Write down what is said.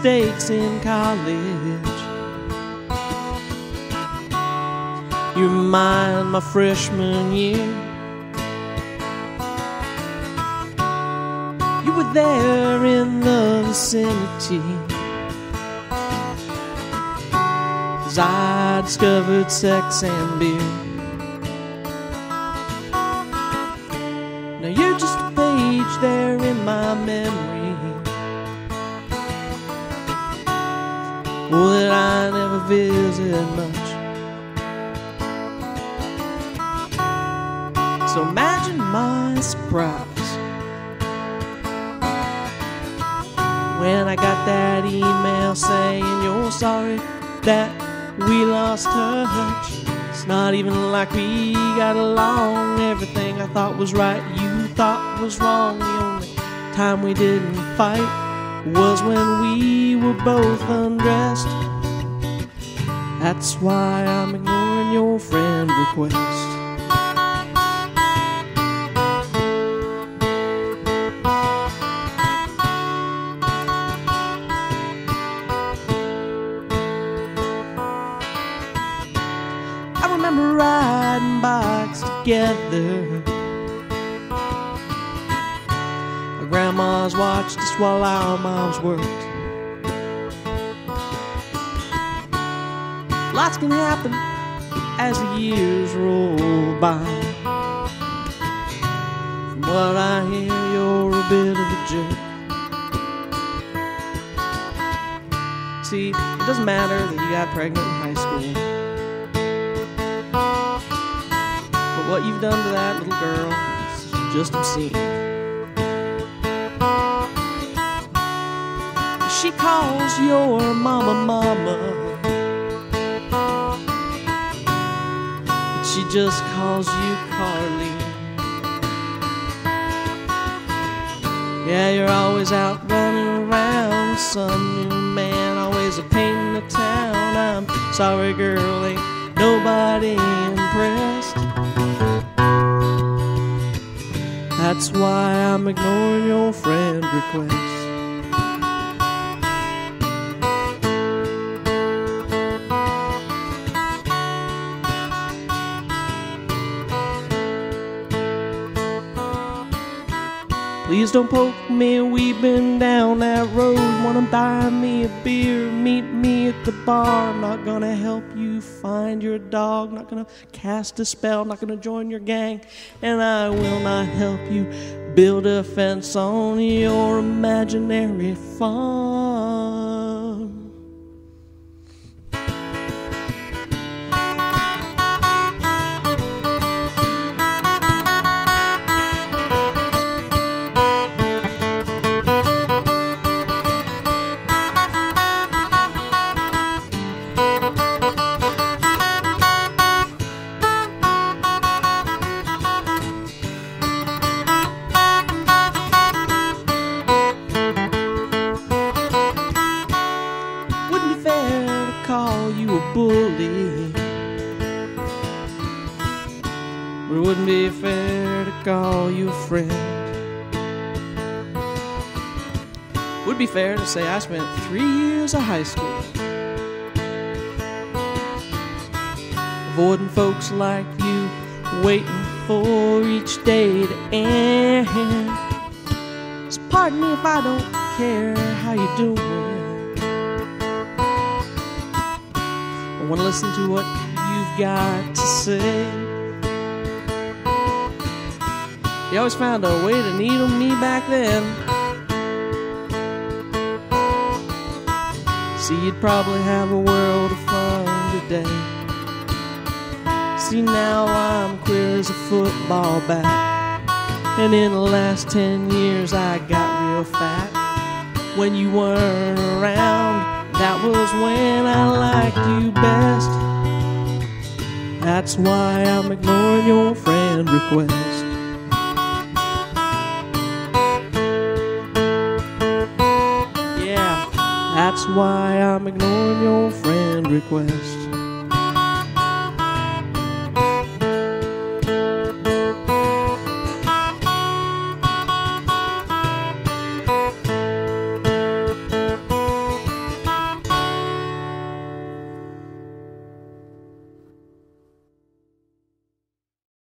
mistakes in college. You remind my freshman year. You were there in the vicinity, 'cause I discovered sex and beer. Now you're just a page there in my memory, oh, that I never visit much. So imagine my surprise when I got that email saying you're sorry that we lost touch. It's not even like we got along. Everything I thought was right, you thought was wrong. The only time we didn't fight was when we were both undressed. That's why I'm ignoring your friend request. I remember riding bikes together. Our grandmas watched us while our moms worked. Lots can happen as the years roll by. From what I hear, you're a bit of a jerk. See, it doesn't matter that you got pregnant in high school, but what you've done to that little girl is just obscene. She calls your mama mama, but she just calls you Carly. Yeah, you're always out running around with some new man, always a pain in the town. I'm sorry, girl, ain't nobody impressed. That's why I'm ignoring your friend request. Please don't poke me, we've been down that road. Wanna buy me a beer, meet me at the bar. I'm not gonna help you find your dog, not gonna cast a spell, not gonna join your gang, and I will not help you build a fence on your imaginary farm. Call you a bully, but it wouldn't be fair to call you a friend. Would be fair to say I spent 3 years of high school avoiding folks like you, waiting for each day to end. So pardon me if I don't care how you doing. I want to listen to what you've got to say. You always found a way to needle me back then. See, you'd probably have a world of fun today. See, now I'm clear as a football bat, and in the last 10 years I got real fat. When you weren't around, that was when I liked you best. That's why I'm ignoring your friend request. Yeah, that's why I'm ignoring your friend request.